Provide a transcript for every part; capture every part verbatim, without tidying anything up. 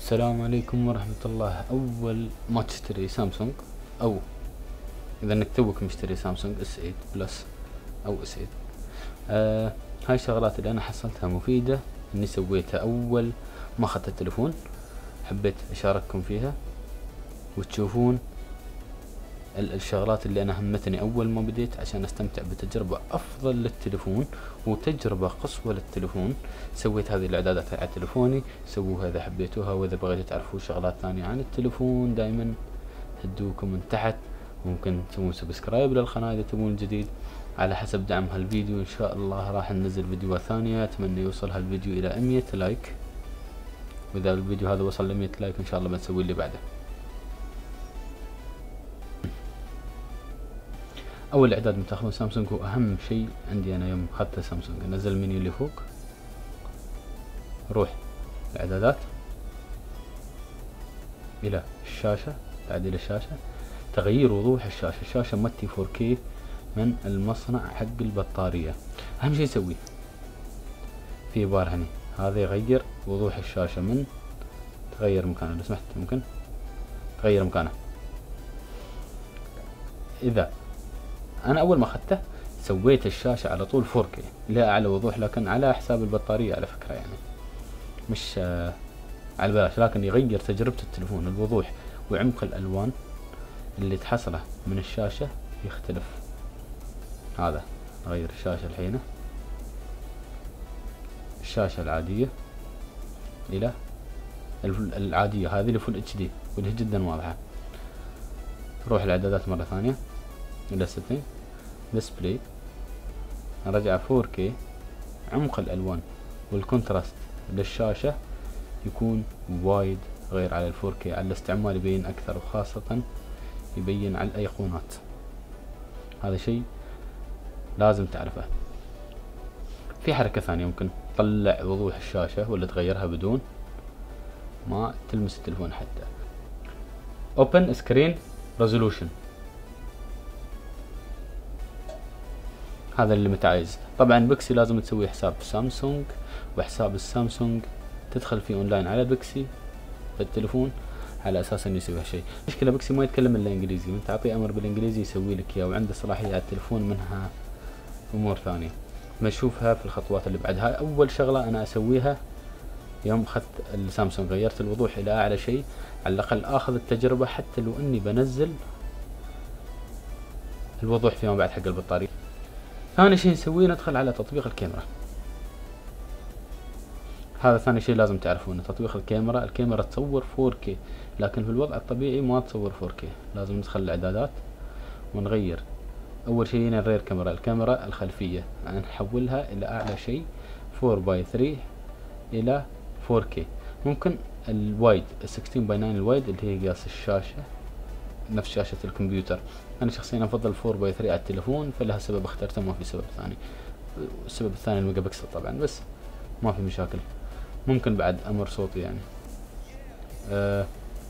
السلام عليكم ورحمة الله. أول ما تشتري سامسونج، أو إذا إنك توك مشتري سامسونج اس ثمانية بلس أو اس ثمانية، آه هاي الشغلات اللي أنا حصلتها مفيدة إني سويتها أول ما أخذت التلفون. حبيت أشارككم فيها وتشوفون الشغلات اللي أنا همتني أول ما بديت عشان أستمتع بتجربة أفضل للتلفون وتجربة قصوى للتلفون. سويت هذه الإعدادات على تلفوني، سووها إذا حبيتوها، وإذا بغيتوا تعرفوا شغلات ثانية عن التلفون دائما هدوكم من تحت. ممكن تسوون سبسكرايب للقناة إذا تبون جديد على حسب دعم هالفيديو. إن شاء الله راح ننزل فيديوهات ثانية. أتمنى يوصل هالفيديو إلى مية لايك، وإذا الفيديو هذا وصل لمية لايك إن شاء الله بنسوي اللي بعده. اول اعداد من تاخذون سامسونج هو اهم شيء عندي انا. يوم اخذت سامسونج انزل المنيو اللي فوق، روح الاعدادات الى الشاشة، تعديل الشاشة، تغيير وضوح الشاشة. الشاشة متي فور كي من المصنع حق البطارية. اهم شيء سويه في بار هني، هذا يغير وضوح الشاشة من تغير مكانه. لو سمحت ممكن تغير مكانه. اذا انا اول ما اخذته سويت الشاشة على طول فور كي لا اعلى وضوح، لكن على حساب البطارية على فكرة، يعني مش آه على بلاش، لكن يغير تجربة التلفون. الوضوح وعمق الالوان اللي تحصله من الشاشة يختلف. هذا نغير الشاشة الحين، الشاشة العادية الى العادية هذه اللي فول اتش دي واللي جدا واضحة. نروح الاعدادات مرة ثانية الى ستين، ديسبلاي، نرجع فور كي. عمق الالوان والكونتراست للشاشة يكون وايد غير على الفور كي. على الاستعمال يبين اكثر، وخاصة يبين على الايقونات. هذا شيء لازم تعرفه. في حركة ثانية ممكن تطلع وضوح الشاشة ولا تغيرها بدون ما تلمس التلفون حتى. Open Screen Resolution، هذا اللي متعايز. طبعا بكسي لازم تسوي حساب سامسونج، وحساب السامسونج تدخل فيه اونلاين على بكسي في التلفون على اساس انه يسوي هالشيء. مشكلة بكسي ما يتكلم الا انجليزي، وانت تعطيه امر بالانجليزي يسوي لك اياه، وعنده صلاحية على التلفون منها امور ثانية بنشوفها في الخطوات اللي بعدها. اول شغلة انا اسويها يوم اخذت السامسونج غيرت الوضوح الى اعلى شيء، على الاقل اخذ التجربة حتى لو اني بنزل الوضوح فيما بعد حق البطارية. ثاني شيء نسويه ندخل على تطبيق الكاميرا. هذا ثاني شيء لازم تعرفونه، تطبيق الكاميرا. الكاميرا تصور فور كي، لكن في الوضع الطبيعي ما تصور فور كي. لازم ندخل الاعدادات ونغير. اول شيء هنا الرير كاميرا، الكاميرا الخلفية نحولها الى اعلى شيء فور باي ثري الى فور كي. ممكن الوايد سكستين باي ناين الوايد اللي هي قياس الشاشة نفس شاشة الكمبيوتر. انا شخصيا افضل فور باي ثري على التلفون، فلها سبب اخترته، ما في سبب ثاني. السبب الثاني الميجا بكسل طبعا، بس ما في مشاكل. ممكن بعد امر صوتي يعني أه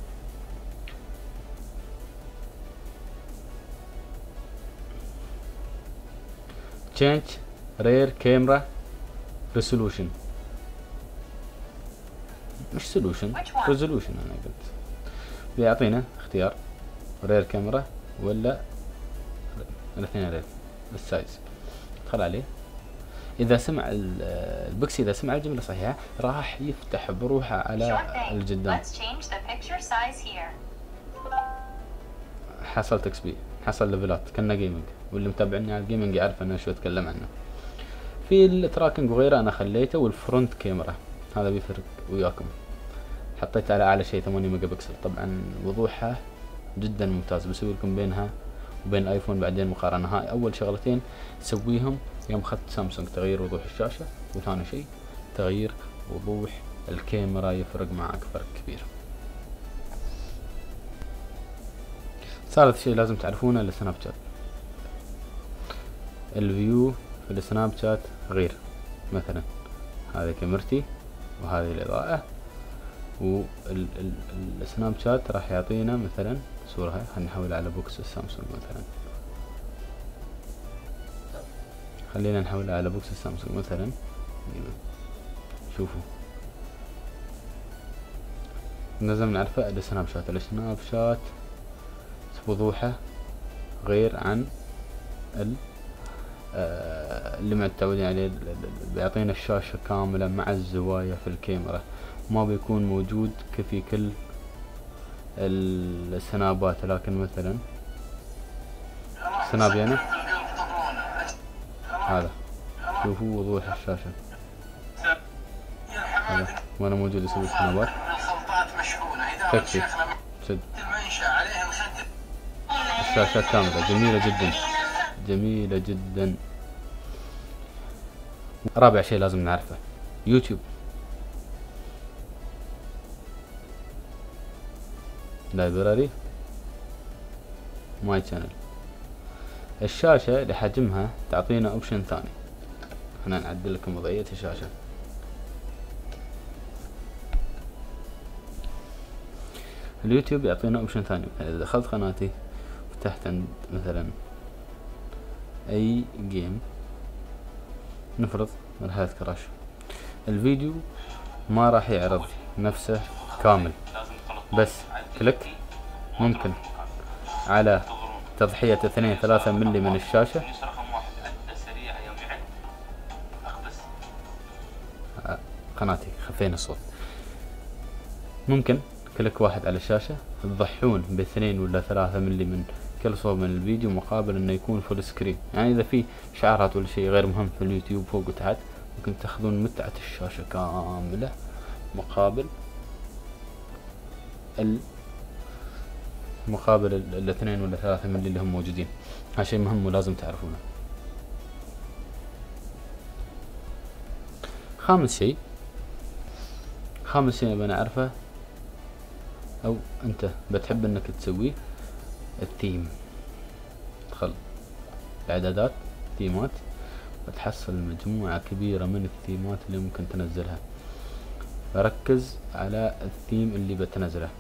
change rear camera resolution، مش solution resolution. انا قلت بيعطينا اختيار رير كاميرا ولا الاثنين رير بالسايز. ادخل عليه. اذا سمع البكسي اذا سمع الجملة صحيحة راح يفتح بروحه على الجدام. حصل اكس بي، حصل ليفلات كنا جيمنج، واللي متابعني على الجيمنج يعرف انا شو اتكلم عنه. في التراكنج وغيره انا خليته، والفرونت كاميرا هذا بيفرق وياكم. حطيت على اعلى شيء ثمانية ميجا بكسل. طبعا وضوحها جدا ممتاز، بسوي لكم بينها وبين الايفون بعدين مقارنة. هاي اول شغلتين تسويهم يوم اخذت سامسونج، تغيير وضوح الشاشة، وثاني شيء تغيير وضوح الكاميرا يفرق معك فرق كبير. ثالث شيء لازم تعرفونه السناب شات. الفيو في السناب شات غير، مثلا هذه كاميرتي وهذه الاضاءة، والسناب شات راح يعطينا مثلا صورة. هاي خلينا نحول على بوكس السامسونج مثلا، خلينا نحولها على بوكس السامسونج مثلا. شوفوا لازم نعرفه السناب شات. السناب شات وضوحه غير عن ال آه اللي متعودين عليه، بيعطينا الشاشة كاملة مع الزوايا في الكاميرا، ما بيكون موجود كفي كل السنابات. لكن مثلا سناب يعني هذا، شوفوا وضوح الشاشة هذا وانا موجود اسوي سنابات تكفي سد. الشاشة كاملة جميلة جدا جميلة جدا. رابع شيء لازم نعرفه يوتيوب. لايبراري ماي شانل. الشاشة لحجمها تعطينا اوبشن ثاني. هنا نعدل لكم وضعية الشاشة. اليوتيوب يعطينا اوبشن ثاني. يعني اذا دخلت قناتي فتحت عند مثلا اي جيم، نفرض مرحلة كراش، الفيديو ما راح يعرض نفسه كامل، بس كليك ممكن على تضحية اثنين ثلاثة ملي من الشاشة قناتي خفينا الصوت، ممكن كليك واحد على الشاشة تضحون باثنين ولا ثلاثة ملي من كل صوب من الفيديو، مقابل انه يكون فول سكرين. يعني اذا في اشعارات ولا شيء غير مهم في اليوتيوب فوق وتحت، ممكن تاخذون متعة الشاشة كاملة مقابل ال مقابل الاثنين ولا ثلاثة ملي اللي هم موجودين. هذا شيء مهم ولازم تعرفونه. خامس شيء خامس شيء بنعرفه او انت بتحب انك تسويه، الثيم. تدخل الاعدادات ثيمات وتحصل مجموعة كبيرة من الثيمات اللي ممكن تنزلها. ركز على الثيم اللي بتنزله.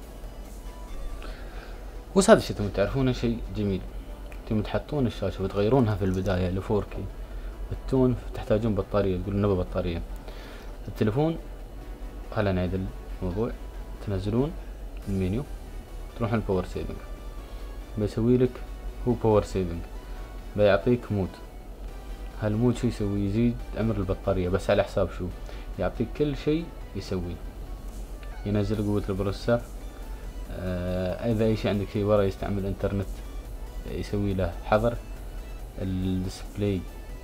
وهذا الشيء تبون تعرفونه شيء جميل، تبون تحطون الشاشة وتغيرونها في البداية ل فور كي، التون تحتاجون بطارية، تقولون نبى بطارية. التلفون خلينا نعيد الموضوع، تنزلون المنيو تروحون الباور سيفنج، بيسوي لك هو باور سيفنج، بيعطيك مود. هالمود شو يسوي؟ يزيد عمر البطارية، بس على حساب شو؟ يعطيك كل شيء يسوي، ينزل قوة البروسيسور، آه اذا اي شيء عندك شيء ورا يستعمل انترنت يسوي له حظر. الديسبلاي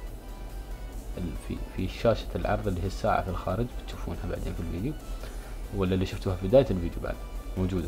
في في شاشة العرض اللي هي الساعة في الخارج بتشوفونها بعدين في الفيديو، ولا اللي شفتوها في بداية الفيديو بعد موجودة.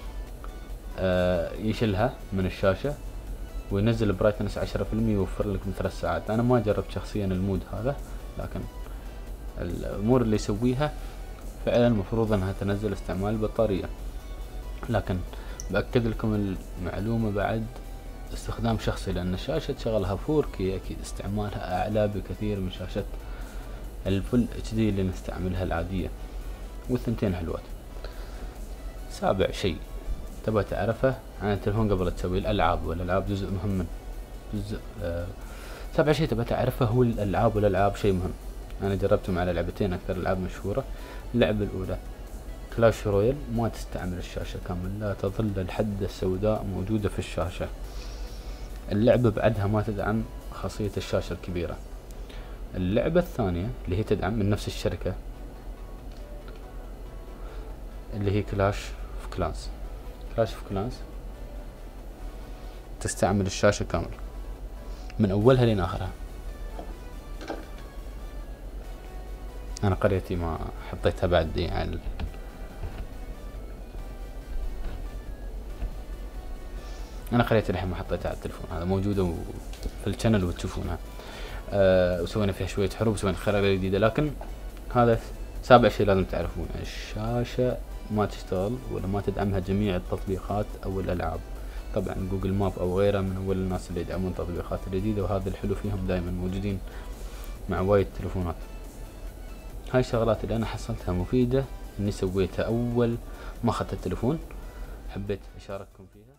آه يشيلها من الشاشة وينزل برايتنس عشرة في المية، يوفر لك من ثلاث ساعات. انا ما جربت شخصيا المود هذا، لكن الامور اللي يسويها فعلا المفروض انها تنزل استعمال البطارية. لكن باكد لكم المعلومة بعد استخدام شخصي، لان الشاشة تشغلها فور كي اكيد استعمالها اعلى بكثير من شاشة الفل اتش دي اللي نستعملها العادية، والثنتين حلوات. سابع شيء تبغى تعرفه عن التلفون قبل تسوي الالعاب، والالعاب جزء مهم من جزء آه سابع شيء تبغى تعرفه هو الالعاب، والالعاب شيء مهم. انا جربتهم على لعبتين اكثر العاب مشهورة. اللعبة الاولى كلاش رويال، ما تستعمل الشاشة كامل، لا تظل الحدة السوداء موجودة في الشاشة. اللعبة بعدها ما تدعم خاصية الشاشة الكبيرة. اللعبة الثانية اللي هي تدعم من نفس الشركة اللي هي كلاش اوف كلانس. كلاش اوف كلانس تستعمل الشاشة كامل من اولها لين اخرها. انا قريتي ما حطيتها بعد يعني انا قريتي الحين ما حطيتها على التلفون، هذا موجودة في الشانل وتشوفونها. أه وسوينا فيها شوية حروب، وسوينا خرائط جديدة. لكن هذا سابع شيء لازم تعرفونه، الشاشة ما تشتغل ولا ما تدعمها جميع التطبيقات او الالعاب. طبعا جوجل ماب او غيره من اول الناس اللي يدعمون التطبيقات الجديدة، وهذا الحلو فيهم دائما موجودين مع وايد تلفونات. هاي الشغلات اللي انا حصلتها مفيدة اني سويتها اول ما اخذت التلفون، حبيت اشارككم فيها.